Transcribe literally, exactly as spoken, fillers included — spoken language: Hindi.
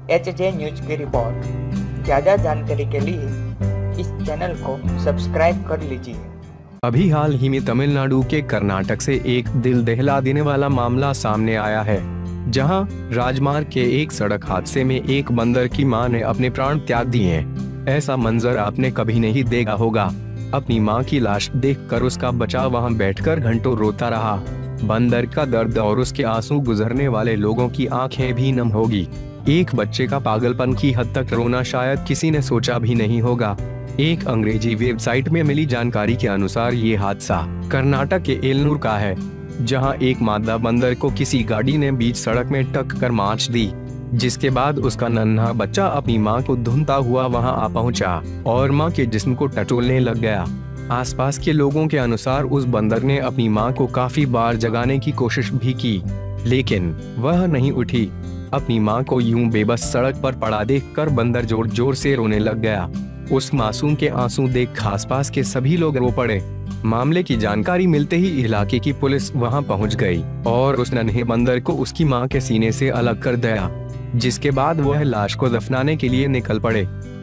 एच जे न्यूज की रिपोर्ट। ज़्यादा जानकारी के लिए इस चैनल को सब्सक्राइब कर लीजिए। अभी हाल ही में तमिलनाडु के कर्नाटक से एक दिल दहला देने वाला मामला सामने आया है, जहां राजमार्ग के एक सड़क हादसे में एक बंदर की मां ने अपने प्राण त्याग दिए हैं। ऐसा मंजर आपने कभी नहीं देखा होगा। अपनी मां की लाश देखकर उसका बच्चा वहां बैठकर घंटों रोता रहा। बंदर का दर्द और उसके आंसू गुजरने वाले लोगों की आंखें भी नम होगी। एक बच्चे का पागलपन की हद तक रोना शायद किसी ने सोचा भी नहीं होगा। एक अंग्रेजी वेबसाइट में मिली जानकारी के अनुसार ये हादसा कर्नाटक के एलनूर का है, जहां एक मादा बंदर को किसी गाड़ी ने बीच सड़क में टक्कर मार दी, जिसके बाद उसका नन्हा बच्चा अपनी मां को ढूंढता हुआ वहां आ पहुंचा और मां के जिस्म को टटोलने लग गया। आसपास के लोगों के अनुसार उस बंदर ने अपनी मां को काफी बार जगाने की कोशिश भी की, लेकिन वह नहीं उठी। अपनी मां को यूं बेबस सड़क पर पड़ा देखकर बंदर जोर जोर से रोने लग गया। उस मासूम के आंसू देख आसपास के सभी लोग रो पड़े। मामले की जानकारी मिलते ही इलाके की पुलिस वहां पहुंच गई और उस नन्हे बंदर को उसकी मां के सीने से अलग कर दिया, जिसके बाद वह लाश को दफनाने के लिए निकल पड़े।